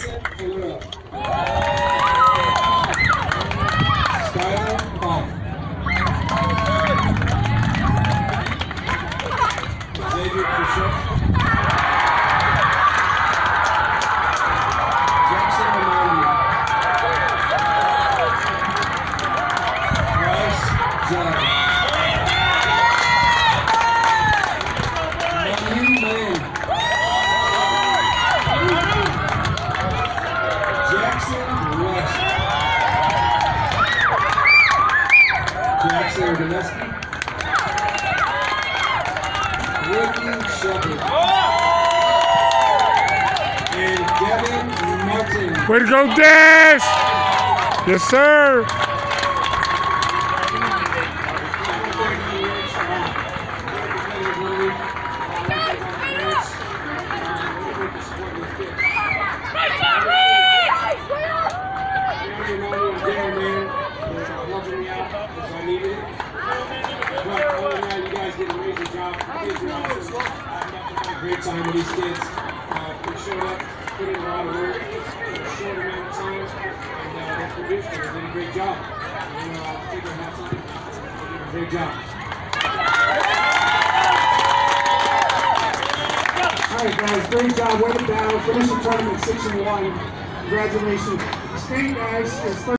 Jackson Falura. Skylar Paul. Xavier Crusoe. Jackson Romano. Bryce Judd. Matthew Mann. Jackson West. Jackson Ordineski. Ricky Shepard. And Devin Martin. Way to go, Dash! Yes, sir. Great time with these kids. They showed up, put in a lot of work, in a short amount of time, and they produced it. They did a great job. Take their hats off. They did a great job. All right, guys, great job. Way to battle. Finish the tournament 6-1. Congratulations. State, guys, is